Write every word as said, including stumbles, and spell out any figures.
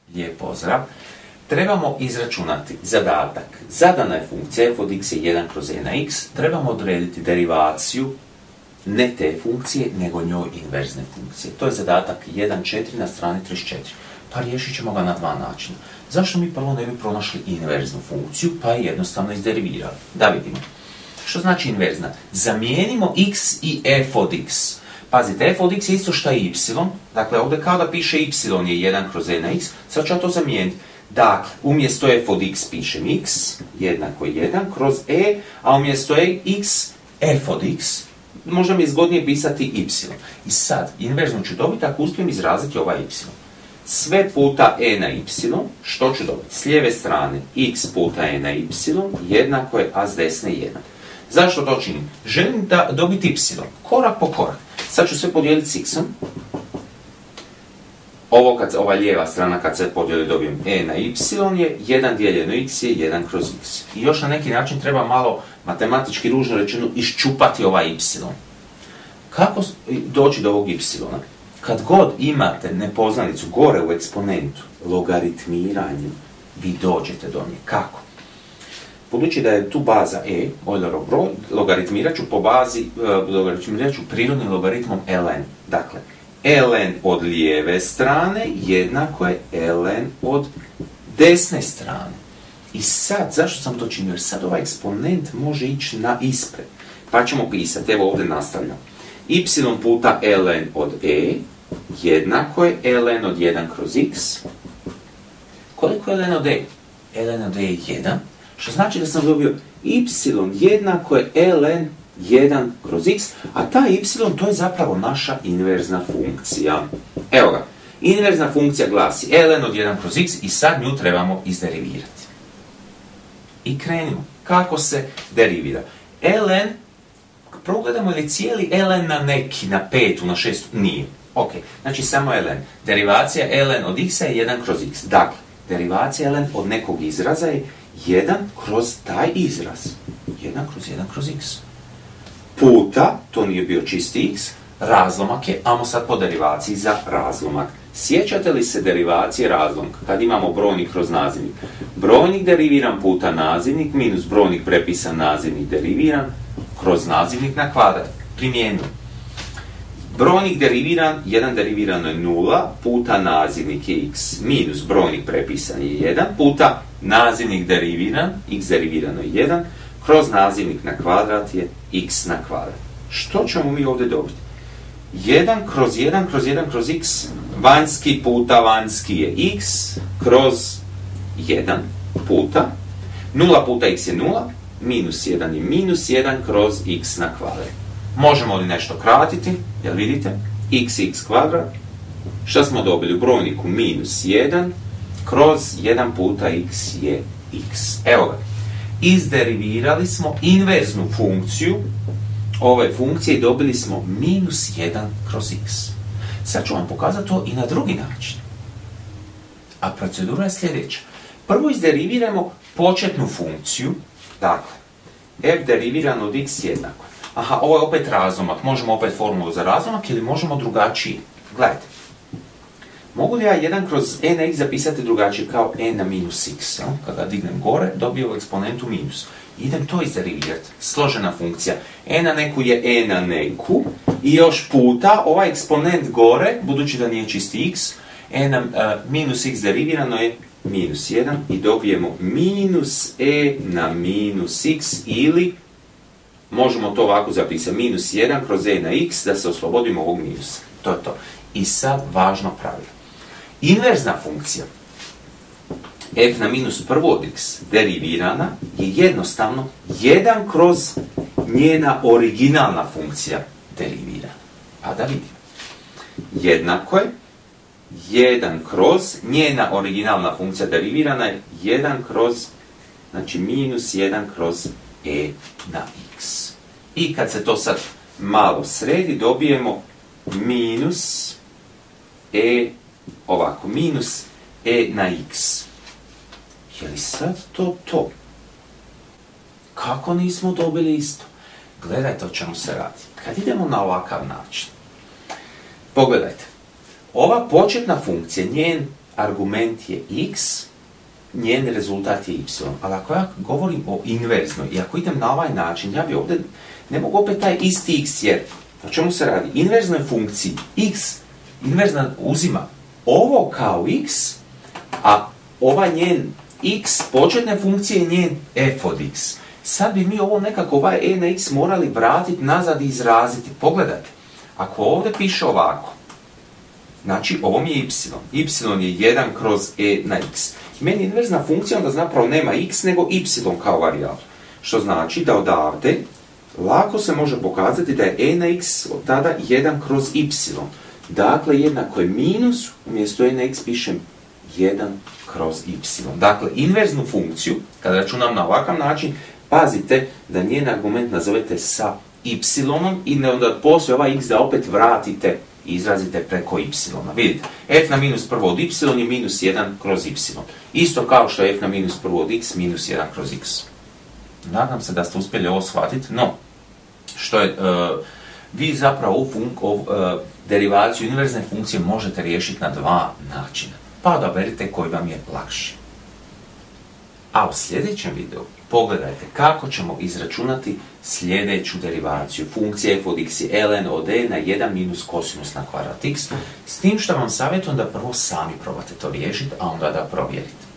Lijep pozdrav. Trebamo izračunati zadatak. Zadana je funkcija f od x je jedan kroz e na x. Trebamo odrediti derivaciju ne te funkcije, nego njoj inverzne funkcije. To je zadatak jedan četiri na strani trideset četiri. Pa riješit ćemo ga na dva načina. Zašto mi prvo ne bi pronašli inverznu funkciju, pa je jednostavno izderivirali? Da vidimo. Što znači inverzna? Zamijenimo x i f od x. Pazite, f od x je isto što je y. Dakle, ovdje kao da piše y je jedan kroz e na x, sad ću ja to zamijeniti. Dakle, umjesto f od x pišem x, jednako jedan kroz e, a umjesto e, x, f od x. Možda mi je zgodnije pisati y. I sad, inverzno ću dobiti ako uspijem izraziti ovaj y. Sve puta e na y, što ću dobiti? S lijeve strane x puta e na y, jednako je a s desne jedan. Zašto to činim? Želim da dobiti y, korak po korak. Sad ću sve podijeliti s x-om. Ovo kad, ova lijeva strana kad se podijeli dobijem e na y je jedan dijeljeno x je jedan kroz x. I još na neki način treba malo matematički ružno rečeno iščupati ovaj y. Kako doći do ovog y? Kad god imate nepoznanicu gore u eksponentu, logaritmiranju, vi dođete do nje. Kako? Budući da je tu baza e, Eulerov broj, logaritmirat ću po bazi, logaritmirat ću prirodnim logaritmom ln. Dakle, ln od lijeve strane jednako je ln od desne strane. I sad, zašto sam to činio? Jer sad ovaj eksponent može ići na ispred. Pa ćemo pisati, evo ovdje nastavljam. Y puta ln od e jednako je ln od jedan kroz x. Koliko je ln od e? Ln od e je jedan. Što znači da sam dobio y jednako je ln jedan kroz x, a ta y to je zapravo naša inverzna funkcija. Evo ga, inverzna funkcija glasi ln od jedan kroz x i sad nju trebamo izderivirati. I krenimo. Kako se derivira? Ln, progledamo li cijeli ln na neki, na petu, na šestu? Nije. Ok, znači samo ln. Derivacija ln od x je jedan kroz x. Dakle, derivacija ln od nekog izraza je jedan kroz taj izraz. jedan kroz jedan kroz x. Puta, to nije bio čisti x, razlomak je, ajmo sad po derivaciji za razlomak. Sjećate li se derivacije razlomka? Kad imamo brojnik kroz nazivnik. Brojnik deriviran puta nazivnik minus brojnik prepisan nazivnik deriviran kroz nazivnik na kvadrat. Primjenjujem. Brojnik deriviran, jedan derivirano je nula, puta nazivnik je x minus brojnik prepisan je jedan, puta nazivnik deriviran, x derivirano je jedan, kroz nazivnik na kvadrat je x na kvadrat. Što ćemo mi ovdje dobiti? jedan kroz jedan kroz jedan kroz x, vanjski puta vanjski je x, kroz jedan puta, nula puta x je nula, minus jedan je minus jedan kroz x na kvadrat. Možemo li nešto kratiti? Jel vidite? X, x kvadrat. Što smo dobili u brojniku? Minus jedan, kroz jedan puta x je x. Evo ga. Izderivirali smo inverznu funkciju ove funkcije i dobili smo minus jedan kroz x. Sad ću vam pokazati to i na drugi način. A procedura je sljedeća. Prvo izderiviramo početnu funkciju. Dakle, f deriviran od x jednako. Aha, ovo je opet razlomak. Možemo opet formulu za razlomak ili možemo drugačije. Gledajte. Mogu li ja jedan kroz e na x zapisati drugačije kao e na minus x? Kada dignem gore, dobiju eksponentu minus. Idem to izderivirati. Složena funkcija. E na neku je e na neku. I još puta ovaj eksponent gore, budući da nije čisti x, e na uh, minus x derivirano je minus jedan i dobijemo minus e na minus x ili možemo to ovako zapisati. Minus jedan kroz e na x da se oslobodimo ovog minusa. To je to. I sad važno pravilo. Inverzna funkcija f na minus prvo od x derivirana je jednostavno jedan kroz njena originalna funkcija derivirana. Pa da vidimo. Jednako je jedan kroz njena originalna funkcija derivirana je jedan kroz, znači minus jedan kroz e na x. I kad se to sad malo sredi, dobijemo minus e, ovako, minus e na x. Je li sad to to? Kako nismo dobili isto? Gledajte o čemu se radi. Kad idemo na ovakav način, pogledajte. Ova početna funkcija, njen argument je x, njen rezultat je y. Ali ako ja govorim o inverznoj i ako idem na ovaj način, ja bi ovdje, ne mogu opet taj isti x jer, o čemu se radi? Inverznoj funkciji x, inverzna uzima ovo kao x, a ovaj njen x, početne funkcije je njen f od x. Sad bi mi ovo nekako ovaj e na x morali vratiti nazad i izraziti. Pogledajte, ako ovdje piše ovako, znači ovo mi je y, y je jedan kroz e na x. Meni inverzna funkcija onda zapravo nema x nego y kao varijabla. Što znači da odavde lako se može pokazati da je e na x od tada jedan kroz y. Dakle, jednako je minus, umjesto e na x pišem jedan kroz y. Dakle, inverznu funkciju, kada računam na ovakav način, pazite da njen argument nazovete sa y i ne onda poslije ovaj x da opet vratite i izrazite preko y. Vidite, f na minus prvo od y je minus jedan kroz y. Isto kao što je f na minus prvo od x minus jedan kroz x. Nadam se da ste uspjeli ovo shvatiti, no, što je, uh, vi zapravo ovu funk, uh, derivaciju inverzne funkcije možete riješiti na dva načina. Pa odaberite koji vam je lakši. A u sljedećem videu pogledajte kako ćemo izračunati sljedeću derivaciju. Funkcija f od x je ln od e na jedan minus kosinus na kvadrat x. S tim što vam savjetujem da prvo sami probate to riješiti, a onda da provjerite.